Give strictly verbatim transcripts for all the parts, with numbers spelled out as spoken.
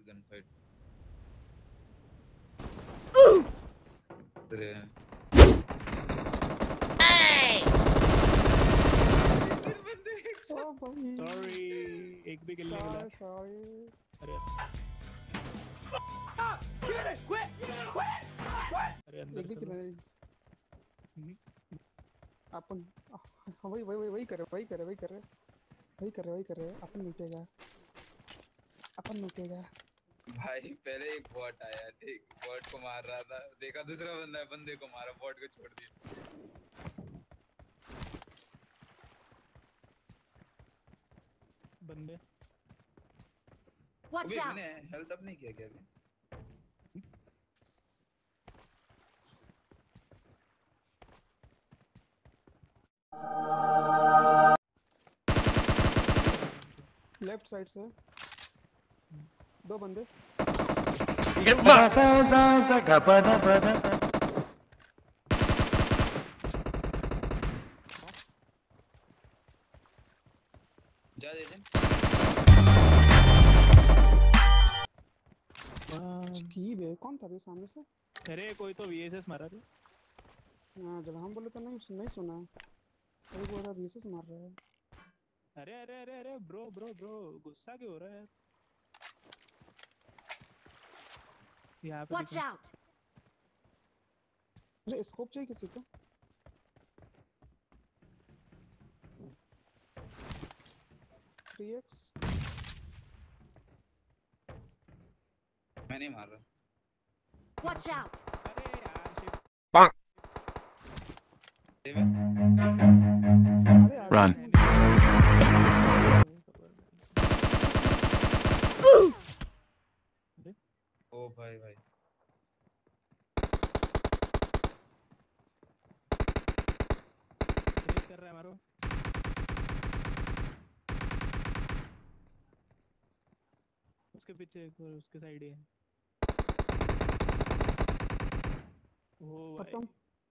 Gun fight. अरे sorry एक भी किल नहीं मिला। सॉरी अरे अरे अंदर एक भी किल नहीं अपन। वही वही वही वही करे वही करे वही करे वही करे वही करे अपन लूटेगा अपन लूटेगा। भाई पहले एक बॉट आया, ठीक, बॉट को मार रहा था, देखा दूसरा बंदा है, बंदे को मारा, बॉट को छोड़ दिया। बंदे Watch out! मैंने हेल्थ अप नहीं किया क्या अभी? लेफ्ट साइड से दो बंदे। जा दे दे। ठीक है, कौन था अभी सामने से? अरे कोई तो वीएसएस मारा था। हाँ जब हम बोले तो नहीं नहीं सुना, अभी बोल रहा वीएसएस मार रहा है। अरे अरे अरे अरे ब्रो ब्रो ब्रो गुस्सा क्यों हो रहा है यहाँ पे? Watch out! अरे स्कोप चाहिए किसी को? थ्री एक्स मैं नहीं मार रहा। Watch out! अरे यार शिट। Run. ओ भाई भाई रेस कर रहा है मारो। उसके पीछे एक और उसके साइड ही है। ओ भाई। खत्म।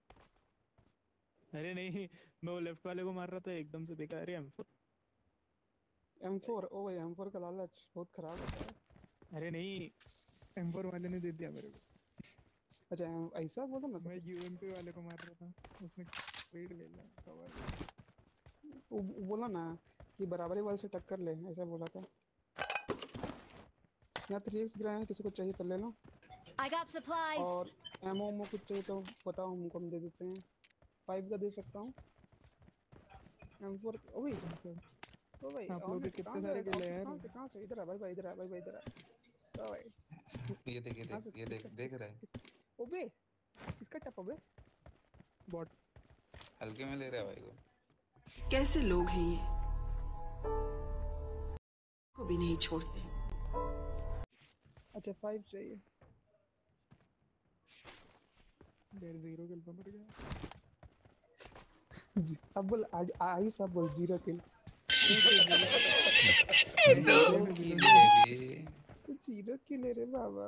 अरे नहीं मैं वो लेफ्ट वाले को मार रहा था, एकदम से देखा अरे एम फोर एम फोर। ओ भाई एम फोर का लालच बहुत खराब होता है। अरे नहीं एम फोर वाले ने दे दिया मेरे को। अच्छा ऐसा बोलो ना। मैं यूएमपी वाले को मार रहा था, उसने वेट ले लिया कवर। वो बोला ना कि बराबरी वाले से टक्कर ले, ऐसा बोला था। यहाँ थ्री एक्स गिरा है, किसी को चाहिए तो ले लो। I got supplies. और एमओ में कुछ चाहिए तो बताओ, हमको हम दे देते हैं। फाइव का दे सकता हूँ। एम फोर ओ भाई ओ भाई आप लोग कितने सारे किल है यार? कहाँ से कहाँ से? इधर आ भाई भाई इधर आ भाई भाई इधर आ। ओ भाई ये देख ये देख ये देख देख रहा है। ओबे किसका टप ओबे? बॉट हल्के में ले रहा है भाई को। कैसे लोग हैं ये, को भी नहीं छोड़ते। अच्छा फाइव चाहिए। डेढ़ जीरो किल पर मर गया। अब बोल आयुष अब बोल जीरो किल। जीरो किल रे बाबा।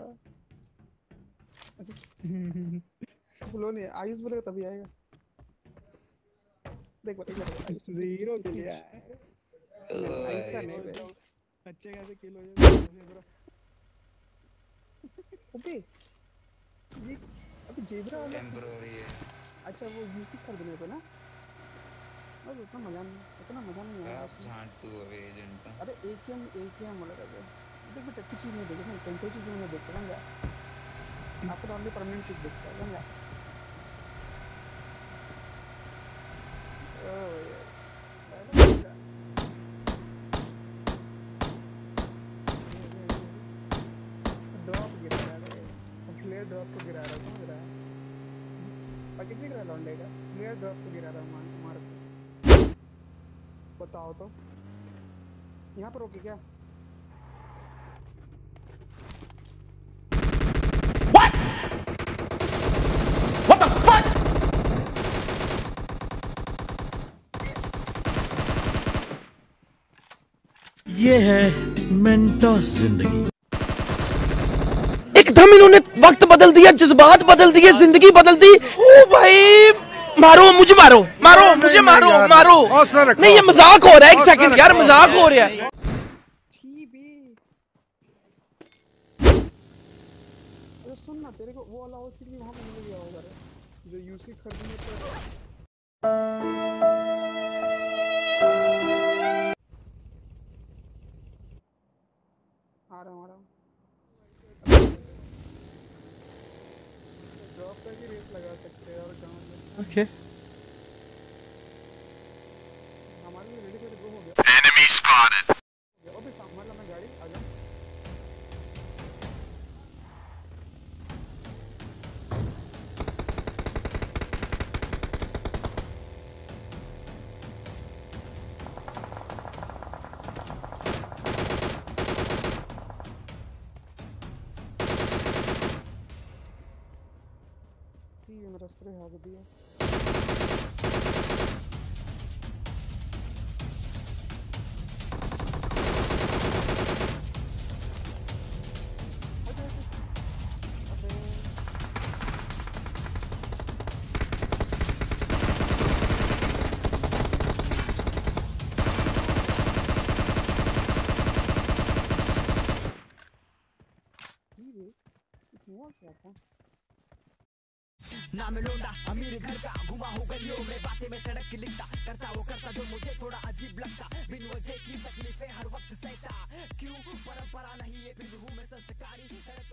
बोलो नहीं आयुष बोलेगा तभी आएगा। देख बता जीरो किल यार। ऐसा नहीं बे। अच्छे खासे किल हो जाए। ओबे ये अभी जेब्रा वाला टेंपरेरी है। अच्छा वो यूसी कर देने पे ना, बस उतना मजा नहीं, उतना मजा नहीं आया आप झांटू अबे एजेंट। अरे एकेएम एकेएम वाला कर दे। देख बेटा कुछ चीज नहीं देखे ना, कोई कोई चीज नहीं देखते ना। आपको ओनली परमानेंट चीज देखता है ना। ओ यार ड्रॉप गिरा रहा है, फ्लेयर ड्रॉप को गिरा रहा है, समझ रहा है? पैकेट नहीं गिरा लौंडे का, फ्लेयर ड्रॉप को गिरा रहा है मान मार के। बताओ तो यहाँ पर रोके क्या? What? What the fuck? ये है मेंटोस जिंदगी। एकदम इन्होंने वक्त बदल दिया, जज्बात बदल दिए, जिंदगी बदल दी। ओ भाई मारो मुझे, मारो मारो मुझे, मारो मारो। नहीं ये मजाक हो रहा है, एक सेकंड यार मजाक हो रहा है। सुन ना, तेरे को वो वाला आउटफिट भी वहाँ पे मिल गया होगा रे, जो यूसी खरीदने पर। आ रहा हूँ आ रहा हूँ। ड्रॉप करके रेस लगा सकते हैं और कहाँ पे। ओके हमारे लिए रेडी रेडी हो गया। Enemy spotted. अबे सामने वाला गाड़ी आ जा। ये मेरा स्प्रे हाथ दिया। नाम लोंडा अमीर घर का, घुमा हो गलियों में, बातें में सड़क की लिखता, करता वो करता जो मुझे थोड़ा अजीब लगता, बिन वजह की तकलीफें हर वक्त सहता, क्यों परंपरा नहीं है फिर भी हूँ मैं संस्कारी।